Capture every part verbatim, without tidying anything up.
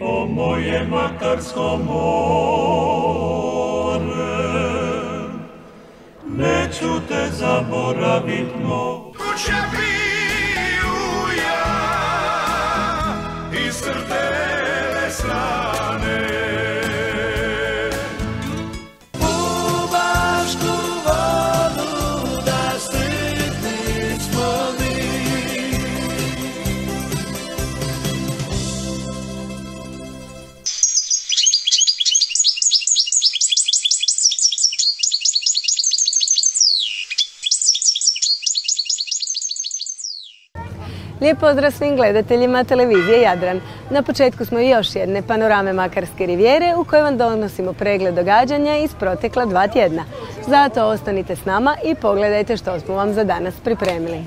O moje makarsko more, neću te zaboravit mo. Kuća piju ja iz srtele strane. U Bašku vodu da sretni smo mi. Lijep pozdrav svim gledateljima televizije Jadran. Na početku smo još jedne panorame Makarske rivijere u kojoj vam donosimo pregled događanja iz protekla dva tjedna. Zato ostanite s nama i pogledajte što smo vam za danas pripremili.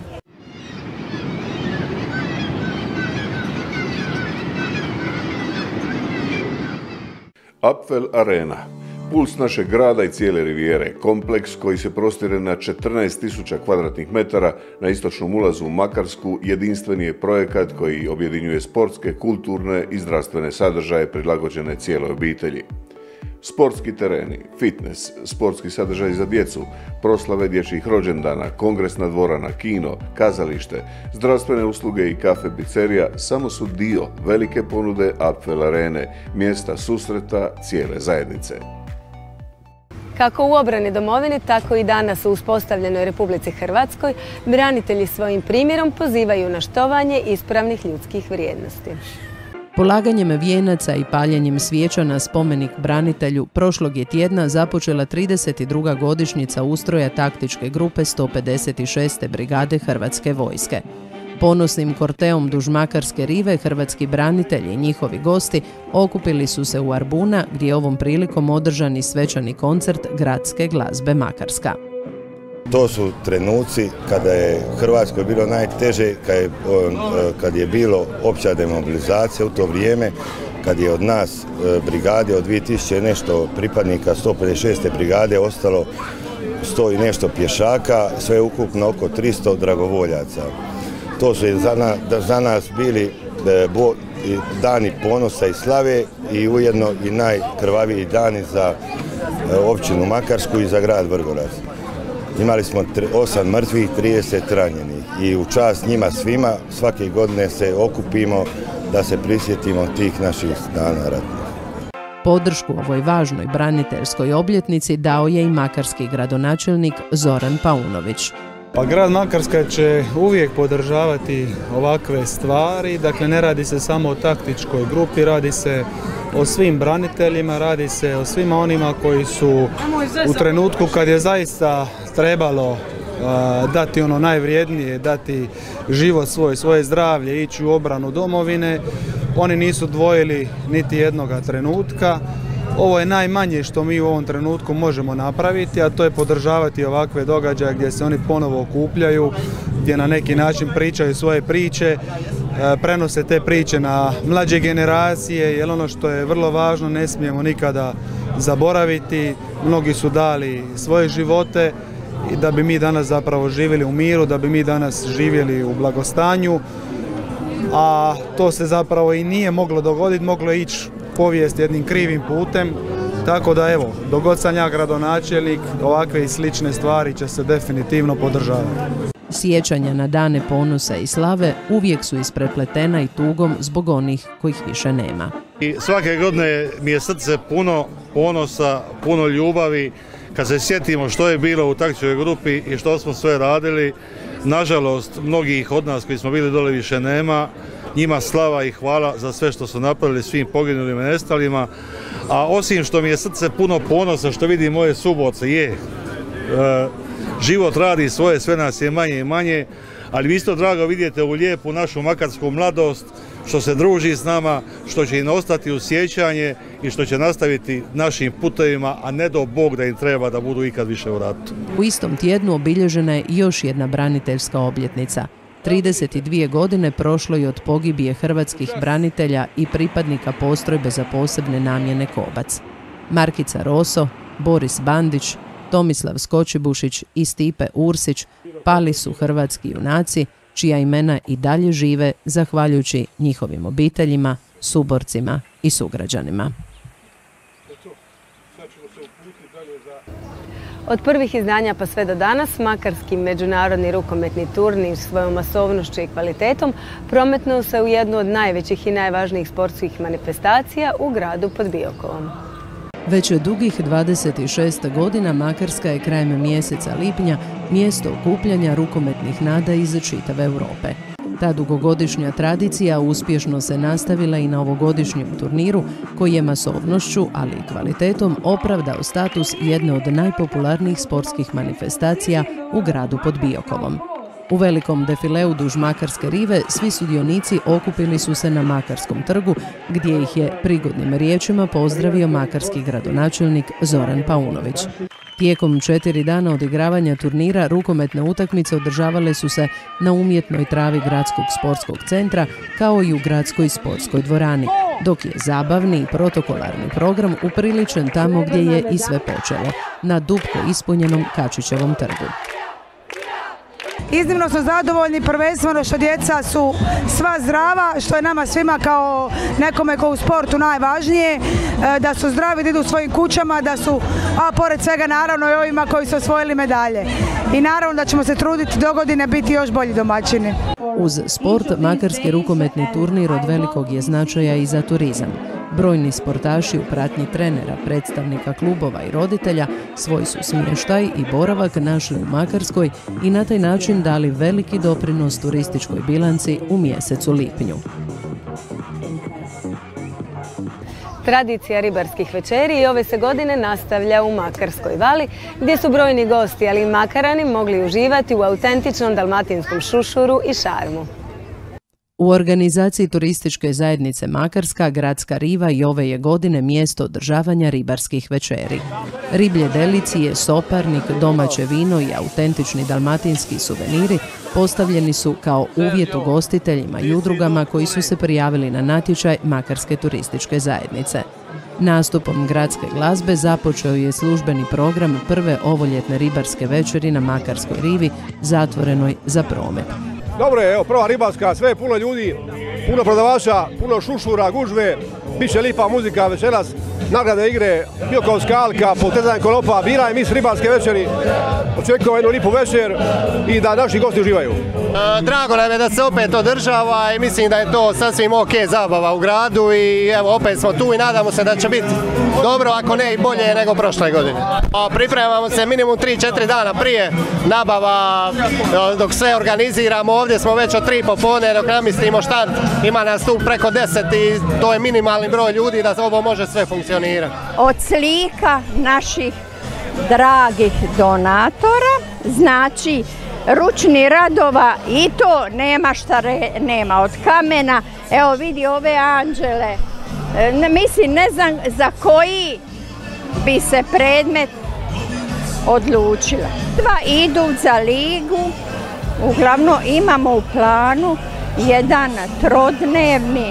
Apfel Arena. Puls našeg grada i cijele rivijere, kompleks koji se prostire na četrnaest tisuća kvadratnih metara na istočnom ulazu u Makarsku, jedinstveni je projekat koji objedinjuje sportske, kulturne i zdravstvene sadržaje prilagođene cijeloj obitelji. Sportski tereni, fitness, sportski sadržaj za djecu, proslave dječjih rođendana, kongresna dvorana, kino, kazalište, zdravstvene usluge i kafe pizzerija samo su dio velike ponude Apfel Arene, mjesta susreta cijele zajednice. Kako u obrani domovine, tako i danas u uspostavljenoj Republici Hrvatskoj, branitelji svojim primjerom pozivaju na štovanje ispravnih ljudskih vrijednosti. Polaganjem vijenaca i paljenjem svijeća na spomenik branitelju prošlog je tjedna započela trideset druga godišnjica ustroja taktičke grupe sto pedeset šeste brigade Hrvatske vojske. Ponosnim korteom duž Makarske rive hrvatski branitelji i njihovi gosti okupili su se u Arbuna, gdje je ovom prilikom održan i svečani koncert gradske glazbe Makarska. To su trenuci kada je Hrvatskoj bilo najteže, kad je, kad je bilo opća demobilizacija u to vrijeme, kad je od nas brigade, od dvije tisuće nešto pripadnika sto pedeset šeste brigade ostalo sto i nešto pješaka, sve ukupno oko tristo dragovoljaca. To su za nas, za nas bili dani ponosa i slave i ujedno i najkrvaviji dani za općinu Makarsku i za grad Vrgorac. Imali smo osam mrtvih, trideset ranjenih i u čast njima svima svake godine se okupimo da se prisjetimo tih naših dana ratnih. Podršku ovoj važnoj braniteljskoj obljetnici dao je i makarski gradonačelnik Zoran Paunović. Pa grad Makarska će uvijek podržavati ovakve stvari, dakle ne radi se samo o taktičkoj grupi, radi se o svim braniteljima, radi se o svima onima koji su u trenutku kad je zaista trebalo uh, dati ono najvrijednije, dati život svoj, svoje zdravlje, ići u obranu domovine, oni nisu dvojili niti jednoga trenutka. Ovo je najmanje što mi u ovom trenutku možemo napraviti, a to je podržavati ovakve događaje gdje se oni ponovo okupljaju, gdje na neki način pričaju svoje priče, prenose te priče na mlađe generacije, jer ono što je vrlo važno ne smijemo nikada zaboraviti. Mnogi su dali svoje živote i da bi mi danas zapravo živjeli u miru, da bi mi danas živjeli u blagostanju, a to se zapravo i nije moglo dogoditi, moglo je ići povijest jednim krivim putem, tako da evo, dok god sam ja gradonačelnik, ovakve i slične stvari će se definitivno podržavati. Sjećanja na dane ponosa i slave uvijek su isprepletena i tugom zbog onih kojih više nema. I svake godine mi je srce puno ponosa, puno ljubavi, kad se sjetimo što je bilo u taktičkoj grupi i što smo sve radili. Nažalost, mnogih od nas koji smo bili dole više nema. Njima slava i hvala za sve što su napravili svim poginulim i nestalima. A osim što mi je srce puno ponosa što vidim moje suborce, je, e, život radi svoje, sve nas je manje i manje, ali vi isto drago vidite ovu lijepu našu makarsku mladost, što se druži s nama, što će im ostati u sjećanje i što će nastaviti našim putevima, a ne do Bog da im treba da budu ikad više u ratu. U istom tjednu obilježena je još jedna braniteljska obljetnica. trideset dvije godine prošlo je od pogibije hrvatskih branitelja i pripadnika postrojbe za posebne namjene Kobac. Markica Roso, Boris Bandić, Tomislav Skočibušić i Stipe Ursić pali su hrvatski junaci čija imena i dalje žive zahvaljujući njihovim obiteljima suborcima i sugrađanima. Od prvih izdanja pa sve do danas, makarski međunarodni rukometni turnir svojom masovnošću i kvalitetom prometnuo se u jednu od najvećih i najvažnijih sportskih manifestacija u gradu pod Biokovom. Već dugih dvadeset šest godina Makarska je krajem mjeseca lipnja mjesto okupljanja rukometnih nada iz čitave Europe. Ta dugogodišnja tradicija uspješno se nastavila i na ovogodišnjem turniru koji je masovnošću, ali i kvalitetom opravdao status jedne od najpopularnijih sportskih manifestacija u gradu pod Biokovom. U velikom defileu duž Makarske rive svi sudionici okupili su se na Makarskom trgu gdje ih je prigodnim riječima pozdravio makarski gradonačelnik Zoran Paunović. Tijekom četiri dana odigravanja turnira rukometne utakmice održavale su se na umjetnoj travi gradskog sportskog centra kao i u gradskoj sportskoj dvorani, dok je zabavni i protokolarni program upriličen tamo gdje je i sve počelo, na dupko ispunjenom Kačićevom trgu. Iznimno smo zadovoljni, prvenstveno što djeca su sva zdrava, što je nama svima kao nekome ko u sportu najvažnije, da su zdravi, da idu svojim kućama, da su, a pored svega naravno i ovima koji su osvojili medalje. I naravno da ćemo se truditi do godine biti još bolji domaćini. Uz sport, makarski rukometni turnir od velikog je značaja i za turizam. Brojni sportaši u pratnji trenera, predstavnika klubova i roditelja svoj su smještaj i boravak našli u Makarskoj i na taj način dali veliki doprinos turističkoj bilanci u mjesecu lipnju. Tradicija ribarskih večeri i ove se godine nastavlja u Makarskoj vali, gdje su brojni gosti, ali i Makarani, mogli uživati u autentičnom dalmatinskom šušuru i šarmu. U organizaciji turističke zajednice Makarska, Gradska riva i ove je godine mjesto održavanja ribarskih večeri. Riblje delicije, soparnik, domaće vino i autentični dalmatinski suveniri postavljeni su kao uvjet ugostiteljima i udrugama koji su se prijavili na natječaj Makarske turističke zajednice. Nastupom gradske glazbe započeo je službeni program prve ovoljetne ribarske večeri na Makarskoj rivi, zatvorenoj za promet. Dobro je, evo, prva ribarska, sve je puno ljudi, puno prodavača, puno šušura, gužve, bit će lipa muzika večeras, nagrade igre, Biokovska alka, potezanje konopa, bira i mis ribarske večeri. Očekujemo jednu lipu večer i da naši gosti uživaju. Drago nam je da se opet održava i mislim da je to sasvim ok zabava u gradu i evo opet smo tu i nadamo se da će biti dobro, ako ne i bolje nego prošle godine. Pripremamo se minimum tri četiri dana prije nabava, dok sve organiziramo, ovdje smo već od tri popodne dok namistimo štand, ima nas tu preko deset i to je minimalni broj ljudi da ovo može sve funkcionirati. Od slika naših dragih donatora, znači ručni radova i to nema šta re, nema od kamena. Evo vidi ove anđele, ne, mislim ne znam za koji bi se predmet odlučila. Dva idu za ligu, uglavnom imamo u planu jedan trodnevni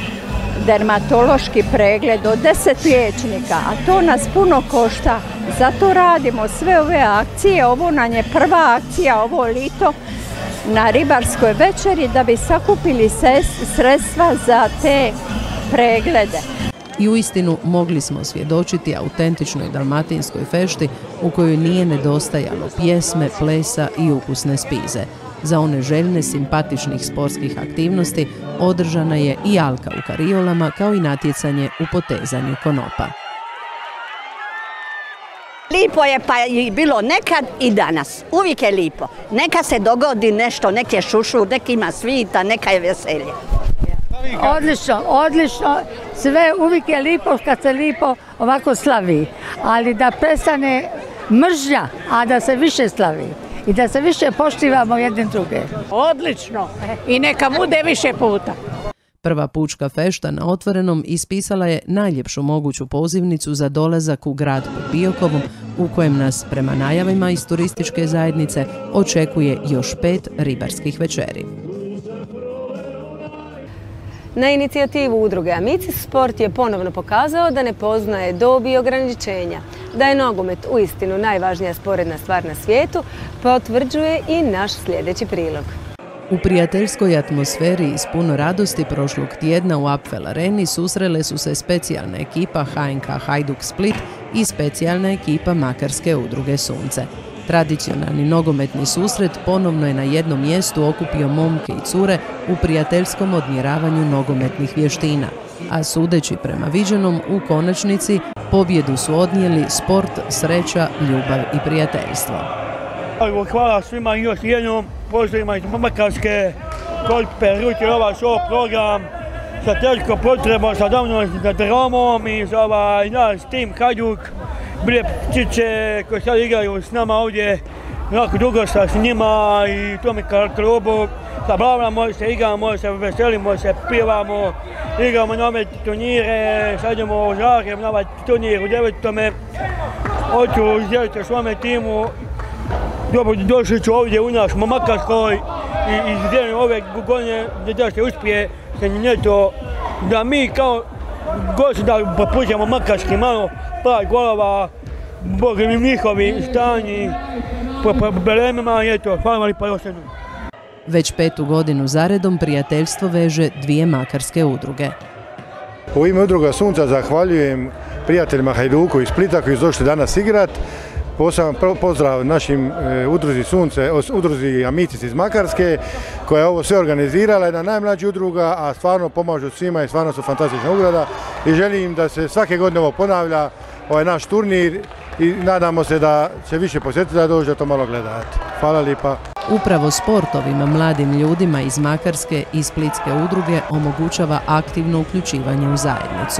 dermatološki pregled od deset liječnika, a to nas puno košta. Zato radimo sve ove akcije, ovo nam je prva akcija, ovo lito na ribarskoj večeri da bi sakupili sredstva za te preglede. I uistinu mogli smo svjedočiti autentičnoj dalmatinskoj fešti u kojoj nije nedostajalo pjesme, plesa i ukusne spize. Za one željne simpatičnih sportskih aktivnosti održana je i alka u kariolama kao i natjecanje u potezanju konopa. Lipo je pa i bilo nekad i danas. Uvijek je lipo. Neka se dogodi nešto, nek je šušur, nek ima svita, neka je veselje. Odlično, odlično. Sve uvijek je lipo kad se lipo ovako slavi. Ali da prestane mržnja, a da se više slavi. I da se više poštivamo jednim druge. Odlično. I neka bude više puta. Prva pučka fešta na otvorenom ispisala je najljepšu moguću pozivnicu za dolazak u grad pod Biokovom, u kojem nas prema najavima iz turističke zajednice očekuje još pet ribarskih večeri. Na inicijativu udruge Amicis sport je ponovno pokazao da ne poznaje dobi i ograničenja. Da je nogomet uistinu najvažnija sporedna stvar na svijetu, potvrđuje i naš sljedeći prilog. U prijateljskoj atmosferi i s puno radosti prošlog tjedna u Apfel Areni susrele su se specijalna ekipa H N K Hajduk Split i specijalna ekipa Makarske udruge Sunce. Tradicionalni nogometni susret ponovno je na jednom mjestu okupio momke i cure u prijateljskom odmjeravanju nogometnih vještina, a sudeći prema viđenom u konačnici pobjedu su odnijeli sport, sreća, ljubav i prijateljstvo. Hvala svima još jednom, pozdravima iz Makarske, koji peruti ovaj show program sa teško potrebom, sa davnom za dramom i za ovaj naš tim Hajduk. Bile ptice koje sad igraju s nama ovdje, jako dugo sa s njima i tome klubu. Zabavljamo se, igramo se, veselimo se, pivamo, igramo na ove turnire, sad idemo u Zagreb na ovaj turnir u devetome. Hoću izdeliti svome timu, dobro došli ću ovdje u naš Makarskoj i izdelim ove godine da se uspije se njeto, da mi kao gosti da popućemo Makarski malo par golova, Bog im njihovi stanji, po problemima, eto, hvala li pa još jednom. Već petu godinu zaredom prijateljstvo veže dvije makarske udruge. U ime udruga Sunca zahvaljujem prijateljima Hajduku iz Splita koji su došli danas igrat. Poseban pozdrav našim e, udruzi Sunce, udruzi Amicis iz Makarske koja je ovo sve organizirala, jedna najmlađa udruga, a stvarno pomažu svima i stvarno su fantastična udruga i želim da se svake godine ovo ponavlja, ovaj naš turnir i nadamo se da će više posjetitelja doći da to malo gledati. Hvala lijepa. Upravo sport ovima mladim ljudima iz Makarske i Splitske udruge omogućava aktivno uključivanje u zajednicu.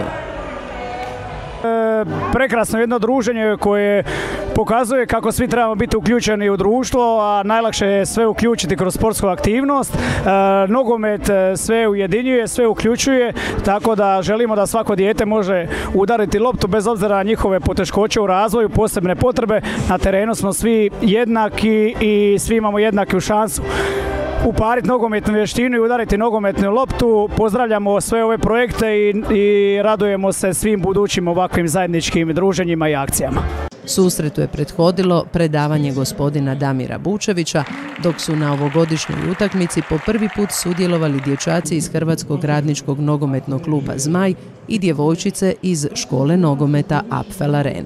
Prekrasno jedno druženje koje pokazuje kako svi trebamo biti uključeni u društvo, a najlakše je sve uključiti kroz sportsku aktivnost. E, nogomet sve ujedinjuje, sve uključuje, tako da želimo da svako dijete može udariti loptu bez obzira na njihove poteškoće u razvoju, posebne potrebe. Na terenu smo svi jednaki i svi imamo jednaku šansu upariti nogometnu vještinu i udariti nogometnu loptu. Pozdravljamo sve ove projekte i, i radujemo se svim budućim ovakvim zajedničkim druženjima i akcijama. Susretu je prethodilo predavanje gospodina Damira Bučevića, dok su na ovogodišnjoj utakmici po prvi put sudjelovali dječaci iz Hrvatskog radničkog nogometnog kluba Zmaj i djevojčice iz škole nogometa Apfel Arene.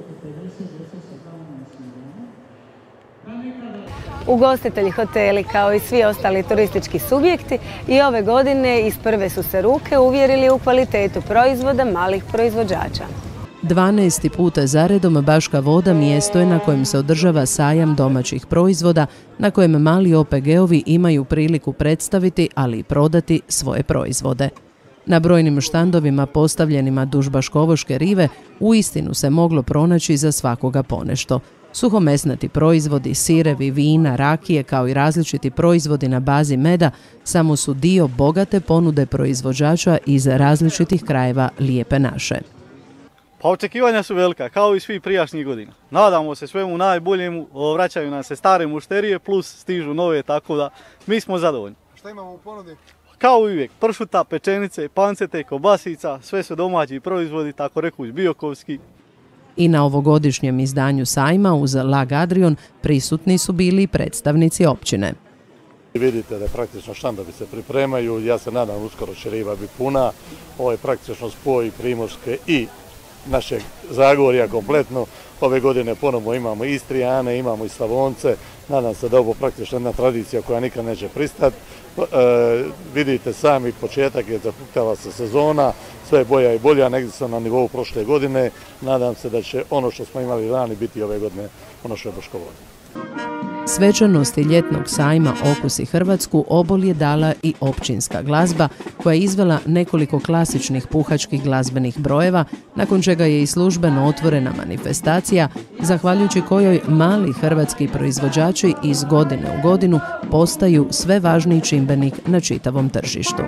Ugostitelji, hoteli kao i svi ostali turistički subjekti i ove godine iz prve su se ruke uvjerili u kvalitetu proizvoda malih proizvođača. dvanaesti puta zaredom Baška Voda mjesto je na kojem se održava sajam domaćih proizvoda na kojem mali O P G-ovi imaju priliku predstaviti, ali i prodati svoje proizvode. Na brojnim štandovima postavljenima duž Baškovoške rive uistinu se moglo pronaći za svakoga ponešto. Suhomesnati proizvodi, sirevi, vina, rakije kao i različiti proizvodi na bazi meda samo su dio bogate ponude proizvođača iz različitih krajeva Lijepe naše. Pa očekivanja su velika, kao i svi prijašnjih godina. Nadamo se svemu najboljemu, vraćaju nam se stare mušterije plus stižu nove, tako da mi smo zadovoljni. Šta imamo u ponudi? Kao uvijek, pršuta, pečenice, pancete, kobasica, sve su domaći proizvodi, tako rekuć biokovski. I na ovogodišnjem izdanju sajma uz Lag Adrion prisutni su bili i predstavnici općine. Vidite da praktično štandovi se pripremaju, ja se nadam uskoro će riva biti puna. Ovo je praktično spoj Primorske i našeg Zagorja kompletno. Ove godine ponovno imamo i Istrijane, imamo i Slavonce. Nadam se da ovo praktično jedna tradicija koja nikad neće pristati. E, vidite sami, početak je, zapuktava se sezona, sve je bolja i bolja, negdje sam na nivou prošle godine. Nadam se da će ono što smo imali lani biti ove godine ono što je Baška Voda. Svečanosti ljetnog sajma Okusi Hrvatsku obol je dala i općinska glazba koja je izvela nekoliko klasičnih puhačkih glazbenih brojeva, nakon čega je i službeno otvorena manifestacija, zahvaljujući kojoj mali hrvatski proizvođači iz godine u godinu postaju sve važniji čimbenik na čitavom tržištu.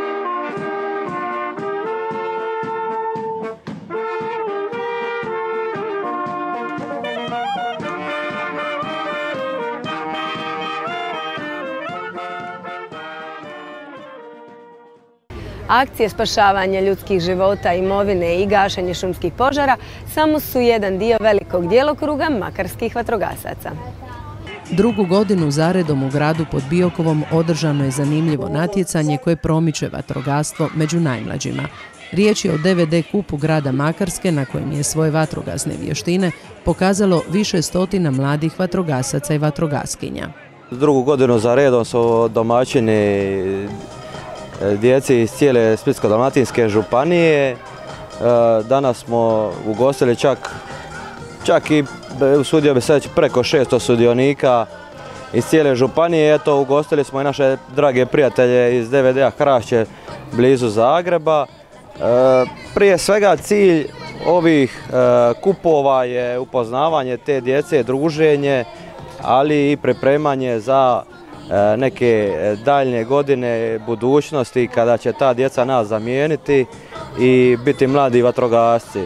Akcije spašavanja ljudskih života, imovine i gašenje šumskih požara samo su jedan dio velikog djelokruga makarskih vatrogasaca. Drugu godinu zaredom u gradu pod Biokovom održano je zanimljivo natjecanje koje promiče vatrogastvo među najmlađima. Riječ je o D V D kupu grada Makarske na kojem je svoje vatrogasne vještine pokazalo više stotina mladih vatrogasaca i vatrogaskinja. Drugu godinu za redom su domaćini djeci iz cijele Splitsko-dalmatinske županije. Danas smo ugostili čak, čak i usudio bi se reći preko šesto sudionika iz cijele županije. Eto, ugostili smo i naše drage prijatelje iz D V D-a Hrašće blizu Zagreba. Prije svega cilj ovih kupova je upoznavanje te djece, druženje, ali i pripremanje za neke daljnje godine budućnosti kada će ta djeca nas zamijeniti i biti mladi vatrogasci.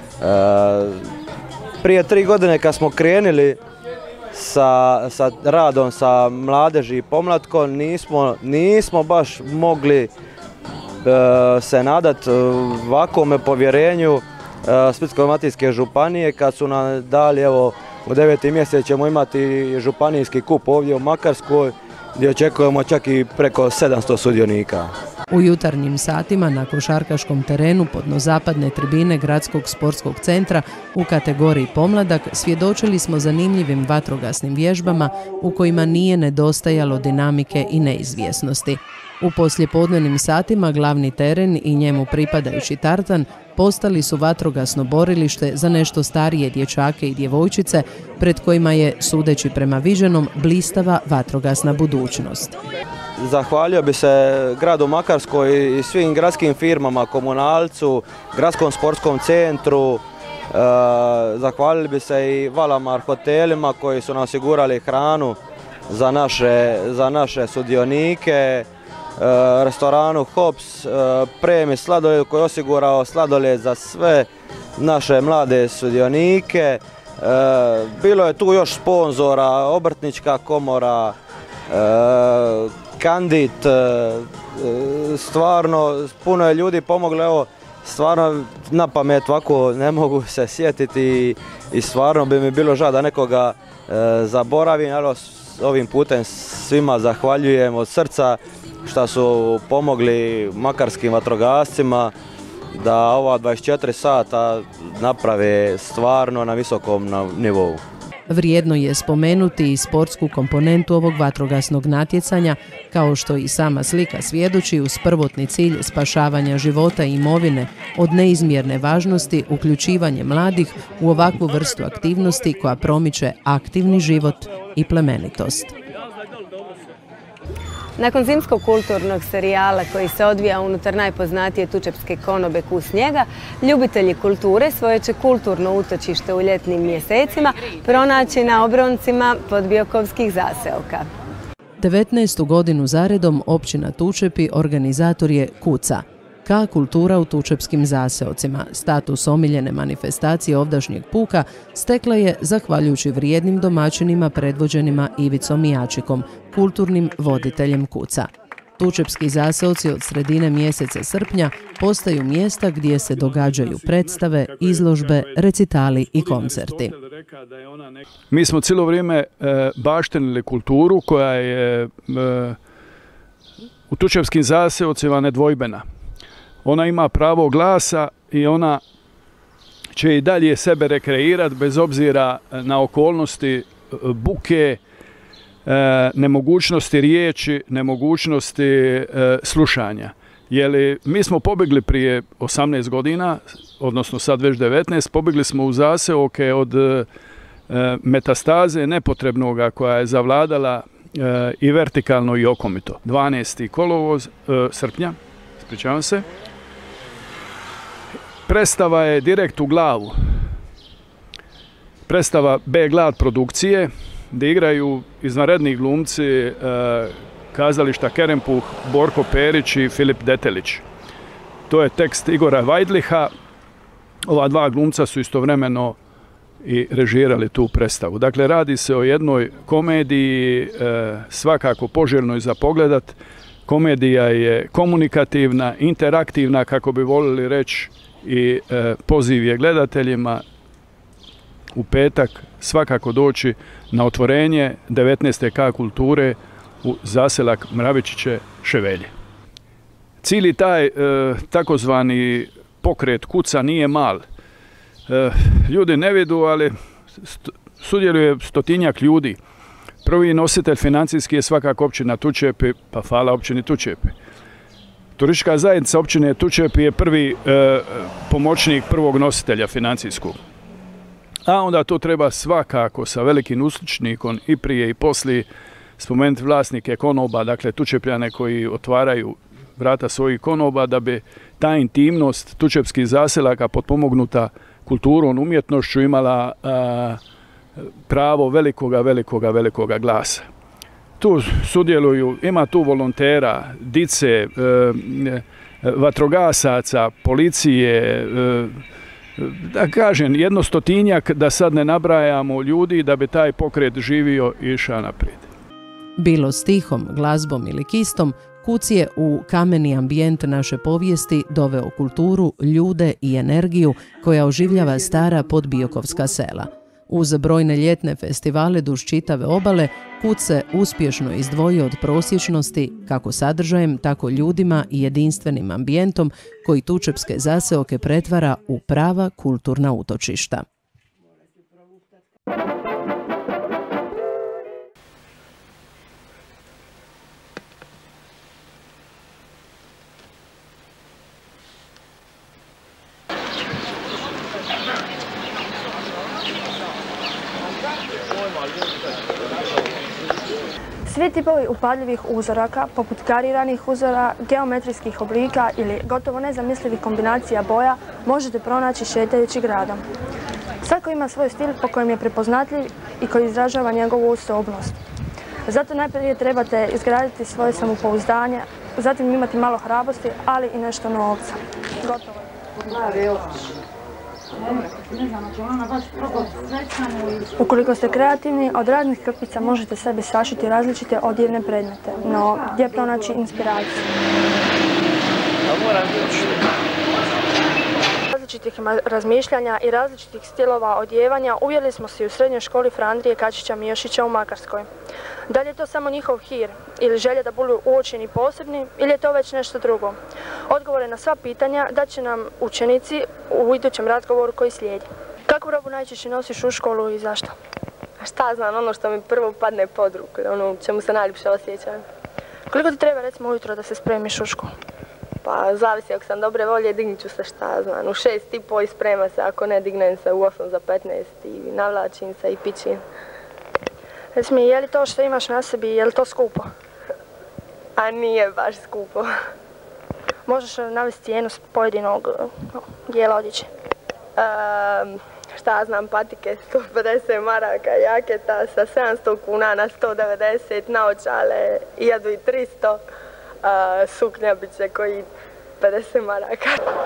Prije tri godine kad smo krenuli sa, sa radom sa mladeži i pomlatkom nismo, nismo baš mogli se nadati ovakvome povjerenju Splitsko-dalmatinske županije kad su nam dali, evo, u deveti mjesec ćemo imati županijski kup ovdje u Makarskoj gdje očekujemo čak i preko sedamsto sudionika. U jutarnjim satima na košarkaškom terenu podnozapadne tribine Gradskog sportskog centra u kategoriji pomladak svjedočili smo zanimljivim vatrogasnim vježbama u kojima nije nedostajalo dinamike i neizvjesnosti. U poslijepodnevnim satima glavni teren i njemu pripadajući tartan postali su vatrogasno borilište za nešto starije dječake i djevojčice pred kojima je, sudeći prema viđenom, blistava vatrogasna budućnost. Zahvalio bi se gradu Makarskoj i svim gradskim firmama, Komunalcu, Gradskom sportskom centru, zahvalili bi se i Valamar hotelima koji su nam osigurali hranu za naše, za naše sudionike, restoranu Hops, Premi sladoled koji je osigurao sladoled za sve naše mlade sudionike. Bilo je tu još sponzora, Obrtnička komora, Kandit, stvarno puno je ljudi pomoglo, evo stvarno na pamet ovako ne mogu se sjetiti i stvarno bi mi bilo žao da nekoga zaboravim, ali ovim putem svima zahvaljujem od srca što su pomogli makarskim vatrogascima da ova dvadeset četiri sata naprave stvarno na visokom nivou. Vrijedno je spomenuti i sportsku komponentu ovog vatrogasnog natjecanja, kao što i sama slika svjedoči, uz prvotni cilj spašavanja života i imovine od neizmjerne važnosti uključivanje mladih u ovakvu vrstu aktivnosti koja promiče aktivni život i plemenitost. Nakon zimskog kulturnog serijala koji se odvija unutar najpoznatije tučepske konobe Kus snijega, ljubitelji kulture svoje će kulturno utočište u ljetnim mjesecima pronaći na obroncima podbiokovskih zaseoka. devetnaestu godinu zaredom općina Tučepi organizator je Kuca, K kultura u tučepskim zaseocima. Status omiljene manifestacije ovdašnjeg puka stekla je zahvaljujući vrijednim domaćinima predvođenima Ivicom Mijačikom, kulturnim voditeljem Kuca. Tučepski zaseoci od sredine mjeseca srpnja postaju mjesta gdje se događaju predstave, izložbe, recitali i koncerti. Mi smo cijelo vrijeme baštenili kulturu koja je u tučepskim zaseocima nedvojbena. Ona ima pravo glasa i ona će i dalje sebe rekreirati bez obzira na okolnosti buke, nemogućnosti riječi, nemogućnosti slušanja. Jer mi smo pobjegli prije osamnaest godina, odnosno sad već devetnaest, pobjegli smo u zaseoke od metastaze nepotrebnoga koja je zavladala i vertikalno i okomito. dvanaesti kolovoz srpnja, ispričavam se. Predstava je direkt u glavu. Predstava B Glad produkcije, gdje igraju izvanredni glumci e, kazališta Kerempuh, Borko Perić i Filip Detelić. To je tekst Igora Vajdliha. Ova dva glumca su istovremeno i režirali tu predstavu. Dakle, radi se o jednoj komediji, e, svakako poželjnoj za pogledat. Komedija je komunikativna, interaktivna, kako bi voljeli reći, i e, poziv je gledateljima u petak svakako doći na otvorenje devetnaeste K kulture u zaselak Mravičiće Ševelje. Cijeli taj e, takozvani pokret kuca nije mal. E, ljudi ne vidu, ali st sudjeluje stotinjak ljudi. Prvi nositelj financijski je svakako općina Tučepi, pa hvala općini Tučepi. Turistička zajednica općine Tučepi je prvi e, pomoćnik prvog nositelja financijskog. A onda to treba svakako sa velikim uslučnikom i prije i poslije spomenuti vlasnike konoba, dakle Tučepljane koji otvaraju vrata svojih konoba da bi ta intimnost tučepskih zaselaka potpomognuta kulturom, umjetnošću imala a, pravo velikoga, velikoga, velikoga glasa. Tu sudjeluju, ima tu volontera, dice, e, vatrogasaca, policije, e, da kažem, jedno stotinjak, da sad ne nabrajamo ljudi, da bi taj pokret živio i išao naprijed. Bilo stihom, glazbom ili kistom, Kuc je u kameni ambijent naše povijesti doveo kulturu, ljude i energiju koja oživljava stara podbiokovska sela. Uz brojne ljetne festivale duž čitave obale, Kuc se uspješno izdvojio od prosječnosti kako sadržajem, tako ljudima i jedinstvenim ambijentom koji tučepske zaseoke pretvara u prava kulturna utočišta. Svi tipovi upadljivih uzoraka, poput kariranih uzora, geometrijskih oblika ili gotovo nezamislivih kombinacija boja, možete pronaći šetajući gradom. Svako ima svoj stil po kojem je prepoznatljiv i koji izražava njegovu osobnost. Zato najprije trebate izgraditi svoje samopouzdanje, zatim imati malo hrabrosti, ali i nešto novca. Gotovo. Ukoliko ste kreativni, od raznih krpica možete sebi sašiti različite odjevne predmete, no gdje pronaći inspiraciju? Različitih razmišljanja i različitih stilova odjevanja uvjerili smo se i u srednjoj školi Fra Andrije Kačića Mijošića u Makarskoj. Da li je to samo njihov hir ili želja da budu uočeni posebni ili je to već nešto drugo? Odgovore na sva pitanja dat će nam učenici u idućem razgovoru koji slijedi. Kakvu robu najčešće nosiš u školu i zašto? Šta znam, ono što mi prvo padne pod ruku, ono čemu se najljepše osjećam. Koliko ti treba recimo ujutro da se spremiš u školu? Pa zavisi, ako sam dobre volje dignit ću se šta znam, u šest i po i sprema se, ako ne dignem se u osam za petnaest i navlačim se i pičim. Reci mi, je li to što imaš na sebi, je li to skupo? A nije baš skupo. Možeš navesti cijenu pojedinog dijela odjeće? Um, šta znam, patike sto pedeset maraka, jaketa sa sedamsto kuna na sto devedeset, naočale hiljadu i tristo, uh, suknja bit će koji pedeset maraka.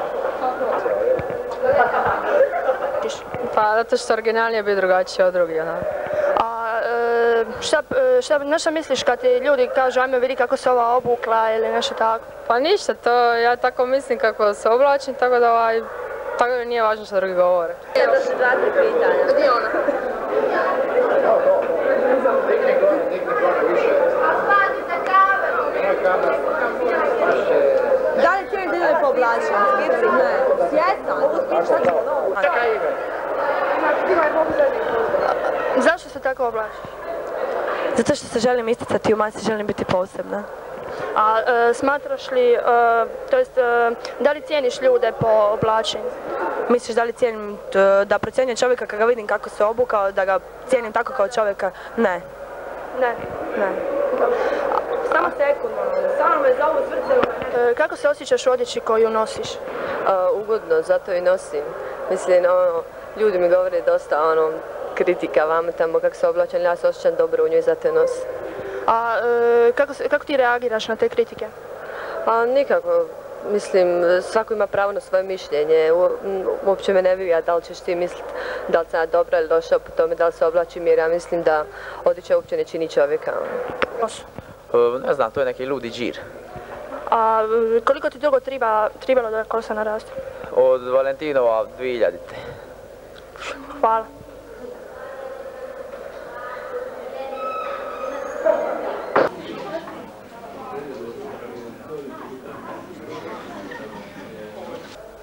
Pa zato što originalnije bi drugačije od drugih. A e, šta, šta, na šta misliš kad ti ljudi kažu ajme vidi kako se ova obukla ili nešto tako? Pa ništa, to ja tako mislim kako se oblačim, tako da ovaj, tako da nije važno što drugi govore. Ja da se dati pitanja. Gdje ona? Da li ti ljudi po oblačenju? Skici? Ne. Svjestan? Šta ćemo novo? Zašto se tako oblačiš? Zato što se želim isticati u masi, želim biti posebna. A e, smatraš li, e, to jest, e, da li cijeniš ljude po oblačenju? Misliš da li cijenim, da procjenjujem čovjeka kada ga vidim kako se obukao, da ga cijenim tako kao čovjeka? Ne. Ne? Ne. Samo sekundu, samo me zovu zvrcelo. E, kako se osjećaš u odjeći koju nosiš? Uh, ugodno, zato i nosim. Mislim, ono, ljudi mi govore dosta, ono, kritika vama tamo kako se oblačem, ja se osjećam dobro u njoj, zato je nosim. A e, kako, kako ti reagiraš na te kritike? Pa nikako. Mislim, svako ima pravo na svoje mišljenje. U, uopće me ne bivija da li ćeš ti misliti da li sam ja dobra ili došao po tome, da li se oblačim, jer ja mislim da odjeća uopće ne čini čovjeka. Uh, ne znam, to je neki ludi džir. A koliko ti dugo treba, trebalo da kosa naraste? Od Valentinova dvije hiljadite. Hvala.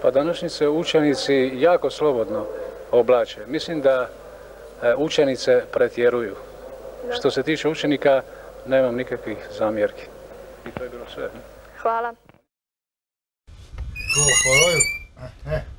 Pa današnji se učenici jako slobodno oblače. Mislim da učenice pretjeruju. Što se tiče učenika, nemam nikakvih zamjerki. I to je bilo sve. Hvala. Go,